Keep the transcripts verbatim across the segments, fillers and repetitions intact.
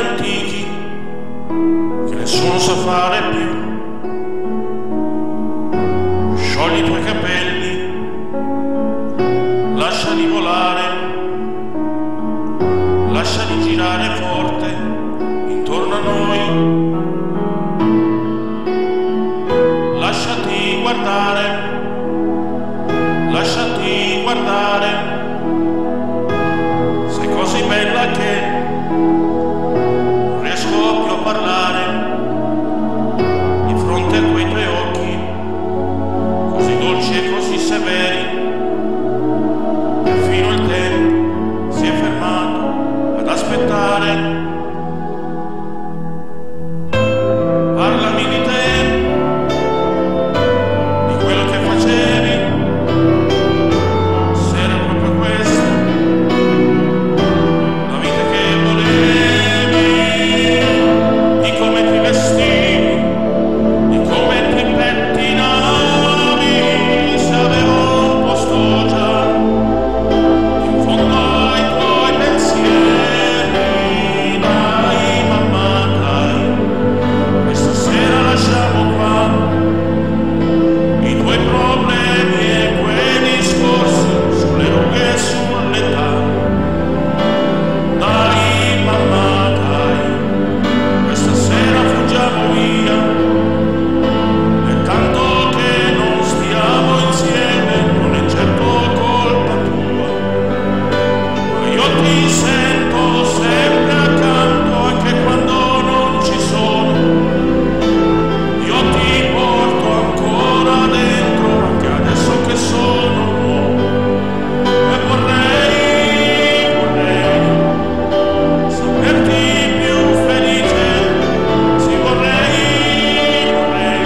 antichi che nessuno sa fare più. Sciogli i tuoi capelli, lasciali volare, lasciali girare forte intorno a noi. Lasciati guardare, lasciati guardare, sei così bella che non riesco più a parlare di fronte a quei tuoi occhi così dolci e così severi. Perfino il tempo si è fermato ad aspettare. Parlami di te, di quello che facevi, se era proprio questa la vita che volevi, di come ti vestivi, di come ti pettinavi, se avevo un posto già in fondo ai tuoi pensieri. Dai mamma, dai, questa sera lasciamo qua i tuoi problemi e quei discorsi sulle rughe e sull'età. Dai mamma, dai, questa sera fuggiamo via. È tanto che non stiamo insieme, non è certo colpa tua, ma io ti sento sempre accanto anche quando non ci sono. Io ti porto ancora dentro anche adesso che sono nuovo. E vorrei, vorrei saperti più felice. Sì, vorrei, vorrei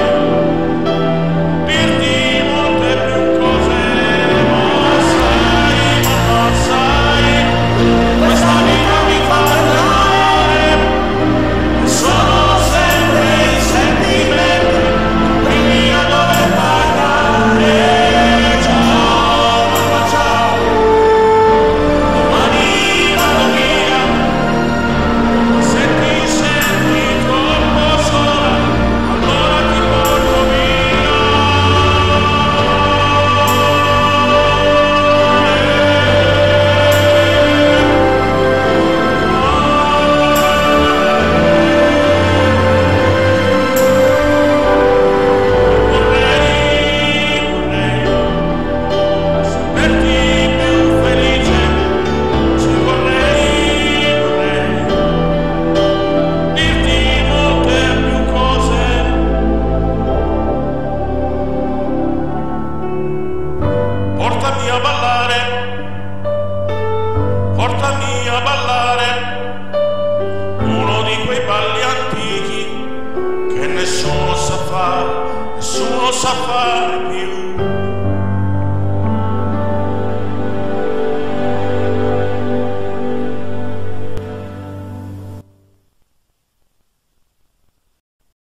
dirti molte più cose, ma sai, ma sai, questa vita mi fa male e sono sempre i sentimenti quindi a dover pagare. Ciao mamma, ciao, domani vado via. Se ti senti troppo sola, allora ti porto via. Vorrei, vorrei saperti più felice. Sì, vorrei, vorrei dirti molte più cose. Portami a ballare, portami a ballare uno di quei balli antichi che nessuno sa fare, nessuno sa fare più.